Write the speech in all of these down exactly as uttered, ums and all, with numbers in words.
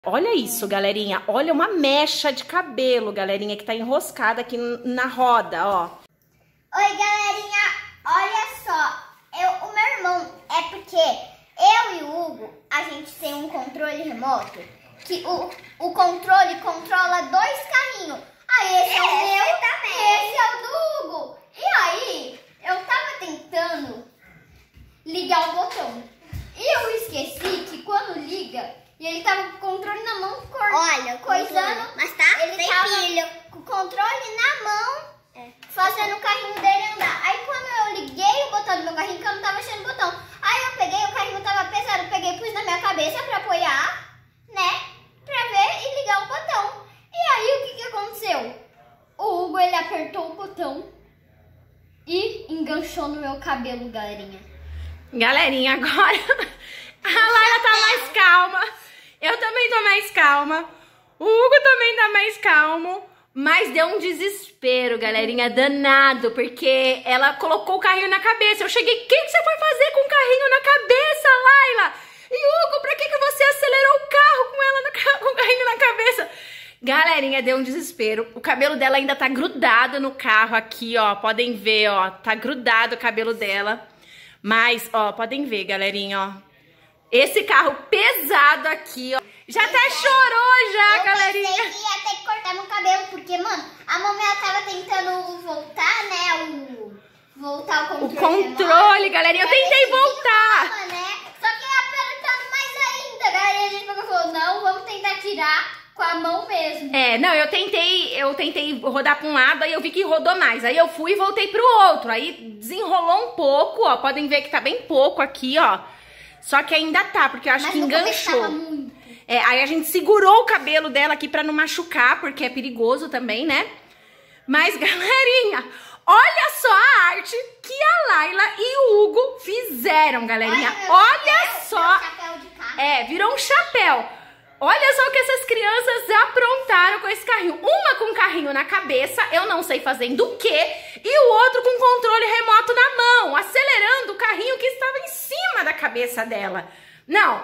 Olha isso, galerinha. Olha uma mecha de cabelo, galerinha, que tá enroscada aqui na roda, ó. Oi, galerinha. Olha só. Eu, o meu irmão, é porque eu e o Hugo, a gente tem um controle remoto, que o, o controle controla dois carrinhos. Aí esse é o meu, esse é o do Hugo. E aí, eu tava tentando ligar o botão. E eu esqueci que quando liga... E ele tava com o controle na mão, cor... Olha, coisando, mas tá ele tava pilho. Com o controle na mão, é. fazendo o carrinho dele andar. Aí quando eu liguei o botão do meu carrinho, que eu não tava mexendo o botão. Aí eu peguei, o carrinho tava pesado, eu peguei e pus na minha cabeça pra apoiar, né? Pra ver e ligar o botão. E aí o que que aconteceu? O Hugo, ele apertou o botão e enganchou no meu cabelo, galerinha. Galerinha, agora a Laila tá mais calma. Eu também tô mais calma. O Hugo também tá mais calmo. Mas deu um desespero, galerinha, danado. Porque ela colocou o carrinho na cabeça. Eu cheguei, o que, que você foi fazer com o carrinho na cabeça, Laila? E Hugo, pra que, que você acelerou o carro com ela no, com o carrinho na cabeça? Galerinha, deu um desespero. O cabelo dela ainda tá grudado no carro aqui, ó. Podem ver, ó. Tá grudado o cabelo dela. Mas, ó, podem ver, galerinha, ó. Esse carro pesado aqui, ó. Já até chorou já, eu galerinha. Eu pensei que ia ter que cortar meu cabelo, porque, mano, a mamãe ela tava tentando voltar, né, o... Voltar o controle. O controle, galerinha. Eu tentei voltar. Mama, né? Só que apertando mais ainda, galerinha. A gente falou, não, vamos tentar tirar com a mão mesmo. É, não, eu tentei, eu tentei rodar pra um lado, aí eu vi que rodou mais. Aí eu fui e voltei pro outro. Aí desenrolou um pouco, ó. Podem ver que tá bem pouco aqui, ó. Só que ainda tá, porque eu acho Mas que enganchou. Muito. É, aí a gente segurou o cabelo dela aqui pra não machucar, porque é perigoso também, né? Mas, galerinha, olha só a arte que a Laila e o Hugo fizeram, galerinha. Olha, olha chapéu, só. Chapéu de carro. É, virou um chapéu. Olha só o que essas crianças aprontaram com esse carrinho. Uma com carrinho na cabeça, eu não sei fazendo o quê, e o outro com controle remoto na mão, acelerando o carrinho que estava em cima da cabeça dela. Não,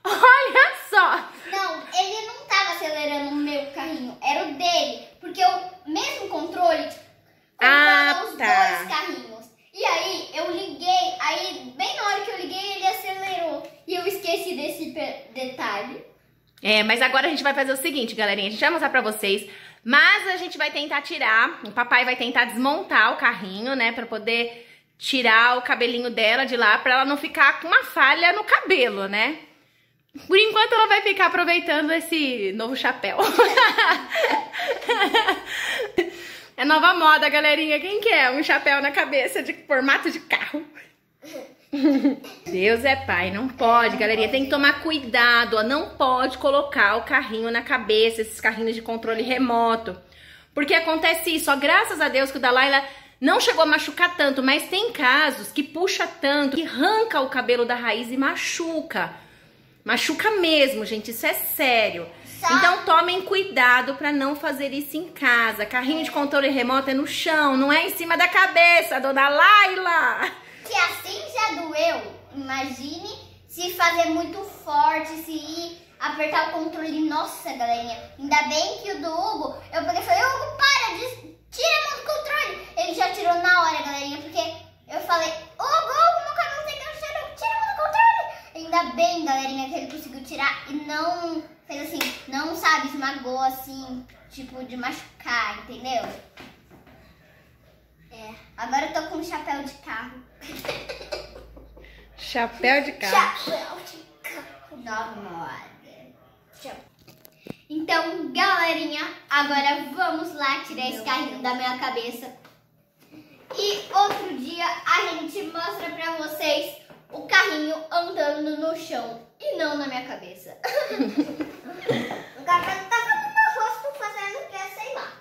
olha só. Não, ele não estava acelerando o meu carrinho, era o dele, porque o mesmo controle controla ah, os tá. dois carrinhos. E aí eu liguei, aí bem na hora que eu liguei ele acelerou, e eu esqueci desse detalhe. É, mas agora a gente vai fazer o seguinte, galerinha, a gente vai mostrar pra vocês, mas a gente vai tentar tirar, o papai vai tentar desmontar o carrinho, né, pra poder tirar o cabelinho dela de lá, pra ela não ficar com uma falha no cabelo, né. Por enquanto ela vai ficar aproveitando esse novo chapéu. É nova moda, galerinha, quem quer um chapéu na cabeça de formato de carro? Deus é pai, não pode, galerinha, tem que tomar cuidado, ó, não pode colocar o carrinho na cabeça, esses carrinhos de controle remoto, porque acontece isso, ó, graças a Deus que o da Laila não chegou a machucar tanto, mas tem casos que puxa tanto, que arranca o cabelo da raiz e machuca, machuca mesmo, gente, isso é sério. Só... Então tomem cuidado pra não fazer isso em casa, carrinho de controle remoto é no chão, não é em cima da cabeça, dona Laila. Se assim já doeu, imagine se fazer muito forte, se ir apertar o controle. Nossa, galerinha, ainda bem que o do Hugo, eu peguei e falei, Hugo, para, tira a mão do controle. Ele já tirou na hora, galerinha, porque eu falei, Hugo, Hugo, meu cabelo tem que tirar, tira a mão do controle. Ainda bem, galerinha, que ele conseguiu tirar e não fez assim, não, sabe, esmagou assim, tipo, de machucar, entendeu? É, agora eu tô com um chapéu de carro. Chapéu de carro. Chapéu de carro. Nova moda. Então, galerinha, agora vamos lá tirar esse carrinho da minha cabeça. E outro dia a gente mostra pra vocês o carrinho andando no chão e não na minha cabeça. O cabelo tá no meu rosto fazendo o que, sei lá.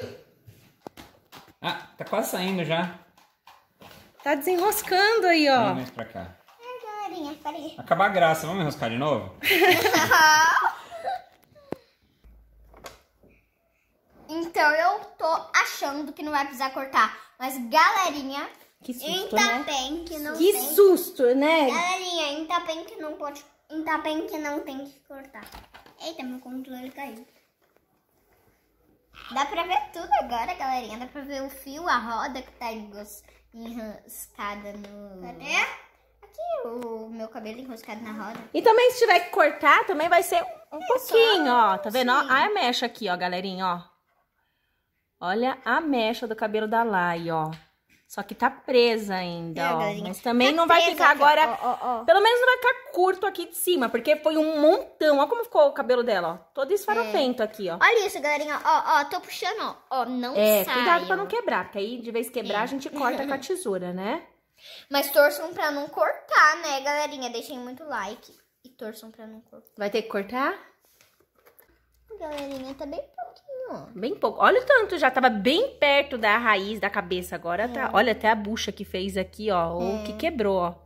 Ah, tá quase saindo já. Tá desenroscando aí, ó. Vamos mais pra cá. É, galerinha, peraí. Acabar a graça, vamos enroscar de novo? Então eu tô achando que não vai precisar cortar. Mas, galerinha, que susto, ainda né? bem que não que tem. susto, né? Galerinha, ainda bem que não pode. Ainda bem que não tem que cortar. Eita, meu controle caiu. Dá pra ver tudo agora, galerinha. Dá pra ver o fio, a roda que tá enroscada no... Cadê? Aqui, o meu cabelo enroscado na roda. E também, se tiver que cortar, também vai ser um É pouquinho, só- ó. Tá vendo? Ó, a mecha aqui, ó, galerinha, ó. Olha a mecha do cabelo da Lai, ó. Só que tá presa ainda, É, ó. galerinha. Mas também Tá não vai presa ficar aqui, ó, agora... ó, ó, ó. Pelo menos não vai ficar curto aqui de cima, porque foi um montão. Olha como ficou o cabelo dela, ó. Todo esfarofento aqui, ó. Olha isso, galerinha. Ó, ó, tô puxando, ó. Ó, não É, sai. cuidado pra ó. não quebrar, porque aí de vez quebrar É. a gente corta com a tesoura, né? Mas torçam pra não cortar, né, galerinha? Deixem muito like e torçam pra não cortar. Vai ter que cortar? Galerinha, tá bem pouquinho, ó. Bem pouco. Olha o tanto, já tava bem perto da raiz da cabeça. Agora tá. Olha até a bucha que fez aqui, ó. Ou que quebrou, ó.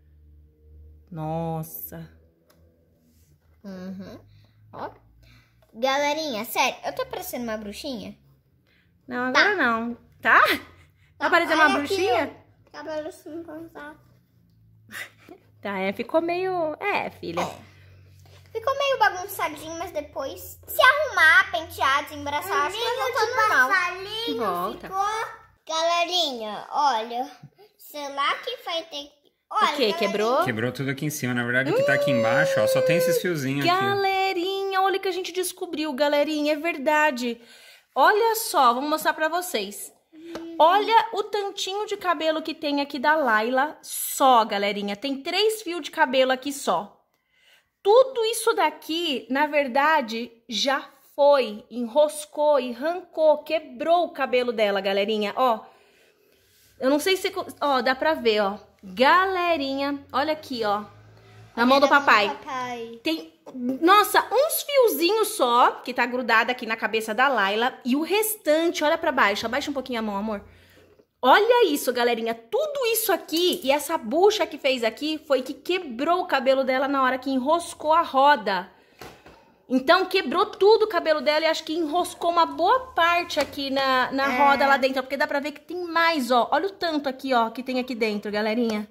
Nossa. Uhum. Ó. Galerinha, sério, eu tô parecendo uma bruxinha? Não, agora não. Tá? Tá parecendo uma olha aqui, bruxinha? Cabelo assim, cortado. Tá, é, ficou meio... É, filha. Ficou meio bagunçadinho, mas depois, se arrumar, pentear, desembaraçar, acho que vai voltar normal. Volta. Galerinha, olha, será que vai ter que... Olha, O quê? Quebrou? Quebrou tudo aqui em cima. Na verdade, o que tá aqui embaixo, ó, só tem esses fiozinhos aqui. Galerinha, olha o que a gente descobriu, galerinha. É verdade. Olha só, vou mostrar pra vocês. Olha o tantinho de cabelo que tem aqui da Laila só, galerinha. Tem três fios de cabelo aqui só. Tudo isso daqui, na verdade, já foi, enroscou e arrancou, quebrou o cabelo dela, galerinha. Ó, eu não sei se... Ó, dá pra ver, ó. Galerinha, olha aqui, ó. Na mão do papai. papai. Tem, nossa, uns fiozinhos só, que tá grudado aqui na cabeça da Laila. E o restante, olha pra baixo. Abaixa um pouquinho a mão, amor. Olha isso, galerinha. Tudo isso aqui e essa bucha que fez aqui foi que quebrou o cabelo dela na hora que enroscou a roda. Então, quebrou tudo o cabelo dela e acho que enroscou uma boa parte aqui na, na É. roda lá dentro. Porque dá pra ver que tem mais, ó. Olha o tanto aqui, ó, que tem aqui dentro, galerinha.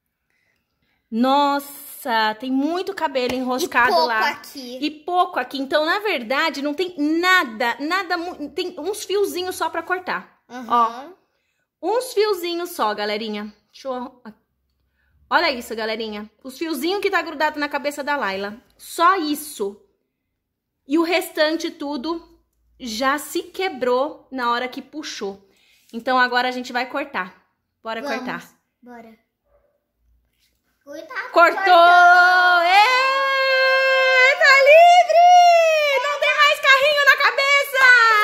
Nossa, tem muito cabelo enroscado E pouco lá. aqui. E pouco aqui. Então, na verdade, não tem nada, nada... mu- Tem uns fiozinhos só pra cortar. Ó. Uns fiozinhos só, galerinha. Deixa eu... Olha isso, galerinha. Os fiozinhos que tá grudado na cabeça da Laila. Só isso. E o restante tudo já se quebrou na hora que puxou. Então, agora a gente vai cortar. Bora Vamos. cortar. Bora. Cuidado. Cortou! Ê, tá livre! Não tem mais carrinho na cabeça!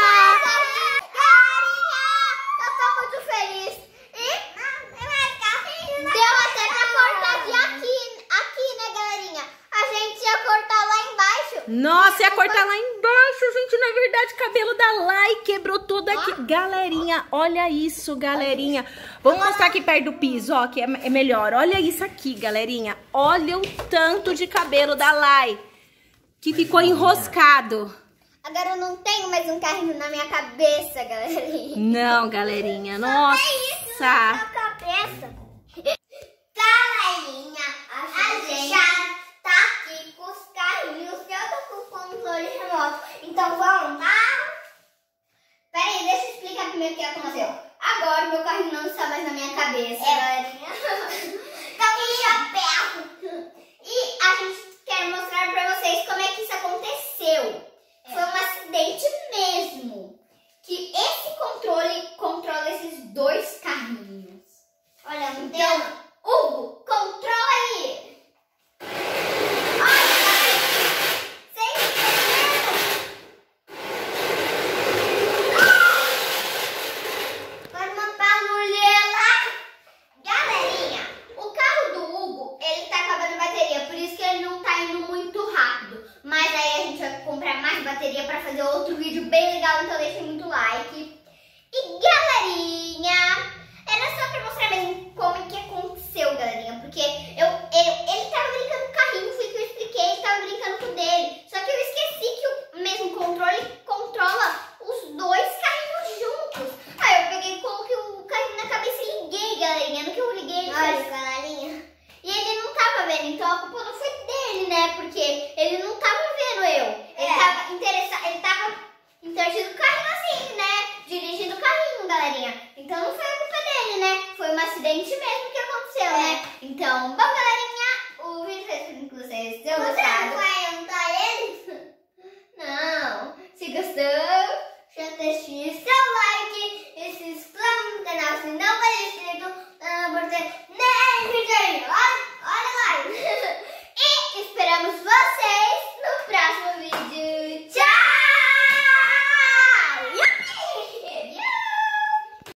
Galerinha, eu tô muito feliz. E não tem mais carrinho. Deu até pra cortar de aqui, aqui, né, galerinha? A gente ia cortar lá embaixo. Nossa, ia cortar lá embaixo, gente. Na verdade, cabelo da Lai quebrou todo aqui. Galerinha, olha isso, galerinha. Vamos mostrar aqui perto do piso, ó, que é é melhor. Olha isso aqui, galerinha. Olha o tanto de cabelo da Lai que ficou enroscado. Agora eu não tenho mais um carrinho na minha cabeça, galerinha. Não, galerinha. Nossa. Na cabeça. Galerinha, a gente já tá aqui com os carrinhos. Eu tô com o controle remoto. Então vamos lá. Pera aí, deixa eu explicar primeiro o que aconteceu. Agora o meu carrinho não está mais na minha cabeça, galerinha. Tá um chapéu. E a gente quer mostrar pra vocês como é que isso aconteceu. Foi um acidente mesmo. Que esse controle controla esses dois carrinhos. Olha, não tem... Então, Hugo, controla aí. Olha, vocês entenderam? Vai matar a mulher lá. Galerinha, o carro do Hugo, ele tá acabando a bateria, por isso que ele não tá indo muito rápido. Mas aí a gente vai comprar mais bateria pra fazer outro vídeo bem legal, então deixem muito like. E galerinha, era só pra mostrar mesmo como que aconteceu, galerinha. Porque eu, eu, ele tava brincando com o carrinho, foi o que eu expliquei, ele tava brincando com o dele. Só que eu esqueci que o mesmo controle controla os dois carrinhos juntos. Aí eu peguei e coloquei o carrinho na cabeça e liguei, galerinha. No que eu liguei, ele fez... galerinha. E ele não tava vendo, então a culpa não foi dele, né? Porque ele não tava vendo eu. dirigindo o carrinho assim, né? Dirigindo o carrinho, galerinha. Então não foi a culpa dele, né? Foi um acidente mesmo que aconteceu, é. né? Então, bom, galerinha, o vídeo foi assim que vocês tenham gostado. Você vai ajudar eles? Não. Se gostou, já deixa